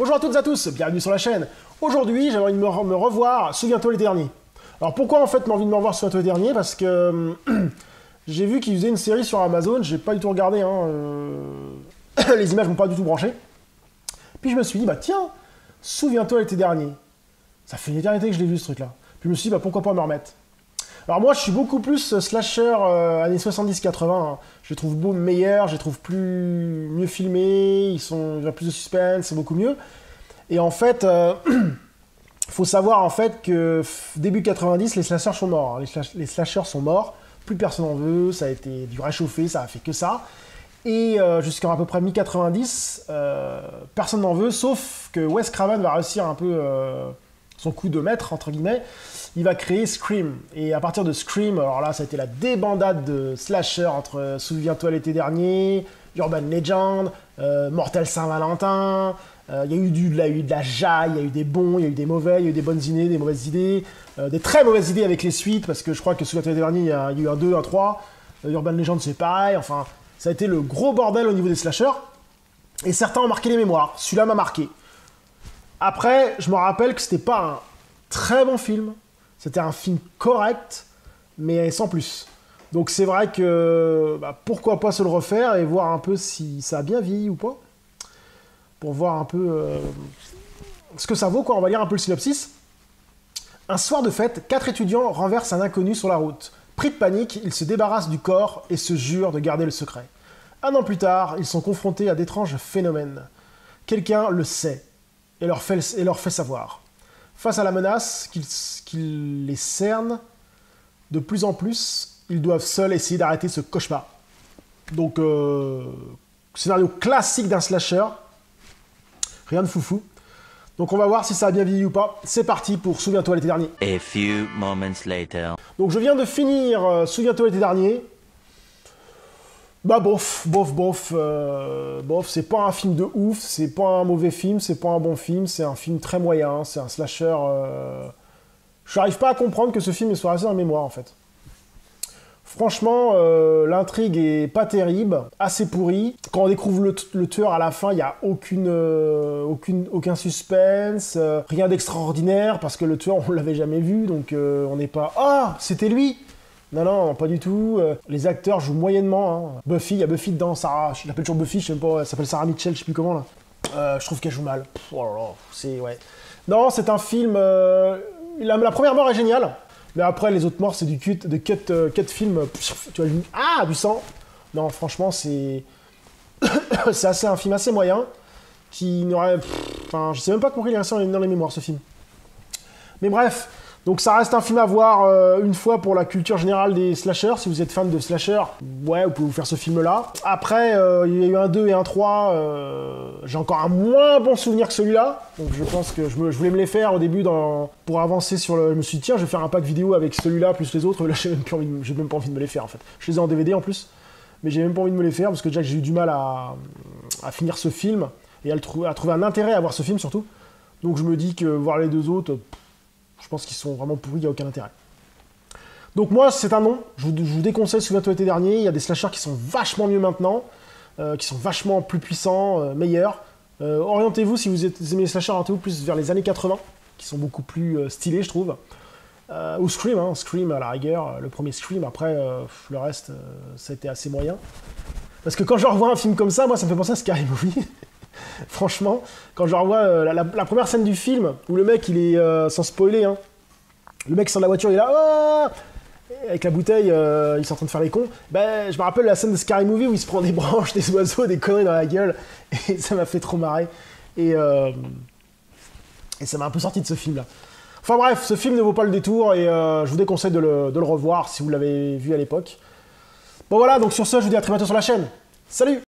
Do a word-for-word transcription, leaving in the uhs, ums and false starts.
Bonjour à toutes et à tous, bienvenue sur la chaîne. Aujourd'hui, j'ai envie de me, re me revoir Souviens-toi l'été dernier. Alors pourquoi en fait j'ai envie de me revoir Souviens-toi l'été dernier? Parce que j'ai vu qu'ils faisaient une série sur Amazon, j'ai pas du tout regardé, hein, euh... les images m'ont pas du tout branché. Puis je me suis dit, bah tiens, Souviens-toi l'été dernier. Ça fait une éternité que je l'ai vu ce truc-là. Puis je me suis dit, bah pourquoi pas me remettre. Alors moi, je suis beaucoup plus slasher euh, années soixante-dix quatre-vingts. Hein. Je les trouve beaux, meilleurs, je les trouve plus mieux filmés, ils sont, il y a plus de suspense, c'est beaucoup mieux. Et en fait, euh, faut savoir en fait que début quatre-vingt-dix, les slashers sont morts. Hein. Les, slash, les slashers sont morts, plus personne en veut, ça a été du réchauffé, ça a fait que ça. Et euh, jusqu'à à peu près mi quatre-vingt-dix, euh, personne n'en veut, sauf que Wes Craven va réussir un peu euh, son coup de maître, entre guillemets. Il va créer Scream. Et à partir de Scream, alors là, ça a été la débandade de slasher entre Souviens-toi l'été dernier, Urban Legend, euh, Mortel Saint-Valentin. Il euh, y a eu du, là, il y a eu de la jaille, il y a eu des bons, il y a eu des mauvais, il y a eu des bonnes idées, des mauvaises idées, euh, des très mauvaises idées avec les suites, parce que je crois que Souviens-toi l'été dernier, il y, a, il y a eu un deux, un trois. Euh, Urban Legend, c'est pareil. Enfin, ça a été le gros bordel au niveau des slashers. Et certains ont marqué les mémoires. Celui-là m'a marqué. Après, je me rappelle que c'était pas un très bon film. C'était un film correct, mais sans plus. Donc c'est vrai que bah, pourquoi pas se le refaire et voir un peu si ça a bien vieilli ou pas. Pour voir un peu euh, ce que ça vaut, quoi. On va lire un peu le synopsis. Un soir de fête, quatre étudiants renversent un inconnu sur la route. Pris de panique, ils se débarrassent du corps et se jurent de garder le secret. Un an plus tard, ils sont confrontés à d'étranges phénomènes. Quelqu'un le sait et leur fait, et leur fait savoir. Face à la menace qui qu les cerne de plus en plus, ils doivent seuls essayer d'arrêter ce cauchemar. Donc, euh, scénario classique d'un slasher. Rien de foufou. Donc on va voir si ça a bien vieilli ou pas. C'est parti pour Souviens-toi l'été dernier. A few moments later. Donc je viens de finir euh, Souviens-toi l'été dernier. Bah bof, bof, bof, euh, bof, c'est pas un film de ouf, c'est pas un mauvais film, c'est pas un bon film, c'est un film très moyen, c'est un slasher... Euh... Je n'arrive pas à comprendre que ce film soit resté dans la mémoire, en fait. Franchement, euh, l'intrigue est pas terrible, assez pourrie. Quand on découvre le, le tueur à la fin, il n'y a aucune, euh, aucune, aucun suspense, euh, rien d'extraordinaire, parce que le tueur, on l'avait jamais vu, donc euh, on n'est pas... Ah, c'était lui! Non, non, pas du tout. Euh, les acteurs jouent moyennement. Hein. Buffy, il y a Buffy dedans, Sarah, je l'appelle toujours Buffy, je sais pas, elle s'appelle Sarah Mitchell, je sais plus comment, là. Euh, je trouve qu'elle joue mal. Pff, oh là là, c'est... ouais. Non, c'est un film... Euh, la, la première mort est géniale, mais après, les autres morts, c'est du cut, de cut, euh, cut film. Pff, tu vois, ah, du sang. Non, franchement, c'est... c'est assez un film assez moyen, qui n'aurait... Enfin, je sais même pas pourquoi il est resté dans les mémoires, ce film. Mais bref... Donc ça reste un film à voir euh, une fois pour la culture générale des slashers. Si vous êtes fan de slashers, ouais, vous pouvez vous faire ce film-là. Après, euh, il y a eu un deux et un trois. Euh, j'ai encore un moins bon souvenir que celui-là. Donc je pense que je, me, je voulais me les faire au début dans, pour avancer sur le... Je me suis dit, tiens, je vais faire un pack vidéo avec celui-là plus les autres. Là, j'ai même, même pas envie de me les faire, en fait. Je les ai en D V D en plus. Mais j'ai même pas envie de me les faire parce que déjà j'ai eu du mal à, à finir ce film. Et à, le trou à trouver un intérêt à voir ce film, surtout. Donc je me dis que voir les deux autres... Je pense qu'ils sont vraiment pourris, il n'y a aucun intérêt. Donc moi, c'est un non. Je vous, je vous déconseille Souviens-toi l'été dernier. Il y a des slashers qui sont vachement mieux maintenant, euh, qui sont vachement plus puissants, euh, meilleurs. Euh, orientez-vous, si vous aimez les slashers, orientez-vous plus vers les années quatre-vingts, qui sont beaucoup plus euh, stylés, je trouve. Euh, ou Scream, hein, Scream à la rigueur, le premier Scream. Après, euh, le reste, euh, ça a été assez moyen. Parce que quand je revois un film comme ça, moi, ça me fait penser à Scary Movie. Franchement, quand je revois euh, la, la, la première scène du film, où le mec, il est, euh, sans spoiler, hein, le mec sort de la voiture, il est là, ah avec la bouteille, euh, ils sont en train de faire les cons, ben, je me rappelle la scène de Scary Movie où il se prend des branches, des oiseaux, des conneries dans la gueule, et ça m'a fait trop marrer, et, euh, et ça m'a un peu sorti de ce film-là. Enfin bref, ce film ne vaut pas le détour, et euh, je vous déconseille de le, de le revoir si vous l'avez vu à l'époque. Bon voilà, donc sur ce, je vous dis à très bientôt sur la chaîne. Salut!